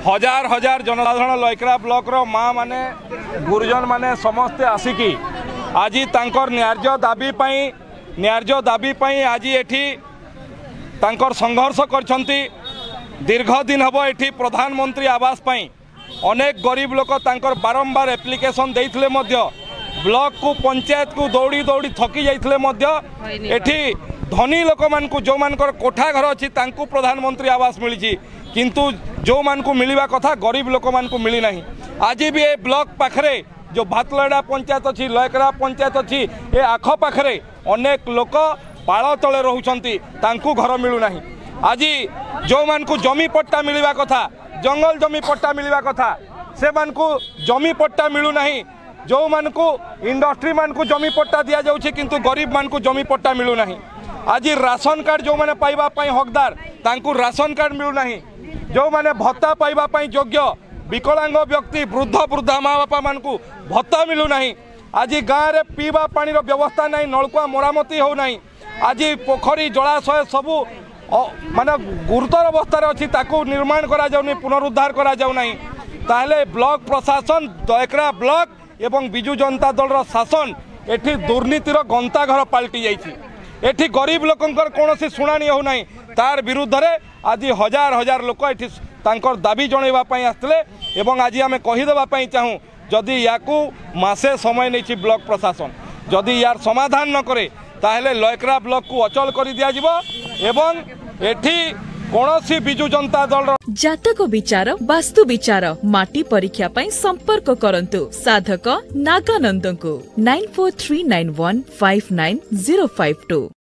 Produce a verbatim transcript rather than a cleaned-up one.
हजार हजार जनसाधारण लयकरा ब्लॉक रो माँ माने गुरुजन माने समस्ते आसिकी आज तांकर न्याय्य दाबी पाई न्याय्य दाबी पाई आज एठी तांकर संघर्ष करछंती। दीर्घ दिन हबो एठी प्रधानमंत्री आवास पाई अनेक गरीब लोक तांकर बारंबार एप्लिकेशन देइथिले मध्य ब्लॉक को पंचायत को दौड़ी दौड़ी थकी जाइथिले मध्य एठी धनी लोक मान को जो मानकर कोठा घर अछि तांको प्रधानमंत्री आवास मिली किंतु जो मान को मिलवा कथा गरीब लोक मान को मिली नहीं। आज भी ए ब्लॉक पाखरे जो भातलड़ा पंचायत अच्छी लयकरा पंचायत अच्छी ए आख पाखरे अनेक लोक पाड़ तले रोचंती तांको घर मिलू नहीं। आज जो मान को जमी पट्टा मिलवा कथा जंगल जमी पट्टा मिलवा कथा से मान को जमी पट्टा मिलू नहीं। जो मान को इंडस्ट्री मान को जमी पट्टा दिया जाउछि किंतु गरीब मान को जमी पट्टा मिलू नहीं। आज राशन कार्ड जो माने पाइबा पई हकदार तांको राशन कार्ड मिलू नहीं। जो माने भत्ता पाइबा पई योग्य विकलांग व्यक्ति वृद्ध वृद्धा माँ बापा मान को भत्ता मिलू नहीं। आज गाँव में पीवा पानी व्यवस्था नहीं नलकुआ मरामती हो नहीं। आज पोखरी जलाशय सबू माने गुरुतर अवस्था अच्छी ताकू निर्माण करा जाउनी पुनरुद्धार करा जाउ नहीं। ताहले ब्लॉक प्रशासन दयकरा ब्लॉक एवं बिजु जनता दल रो शासन एठी दुर्नीतिर गंता घर पलटि जाइछि। एठी गरीब लोकंकर कोनोसी सुनानी हो नहीं। तार विरुद्ध रे आज हजार हजार लोक एठी तांकर दाबी जणैबा पई आस्थिले एवं आज आमे कहि देबा पई चाहूँ जदि याकू मासे समय नहीं ब्लॉक प्रशासन जदि यार समाधान न करे ताहले लयकरा ब्लॉक को अचल कर दिया जिवो एवं एठी कोनोसी बिजु जनता दल जातक विचार वास्तु विचार माटी परीक्षा पई संपर्क करंतु साधक नागानंद को nine four three nine one five nine zero five to.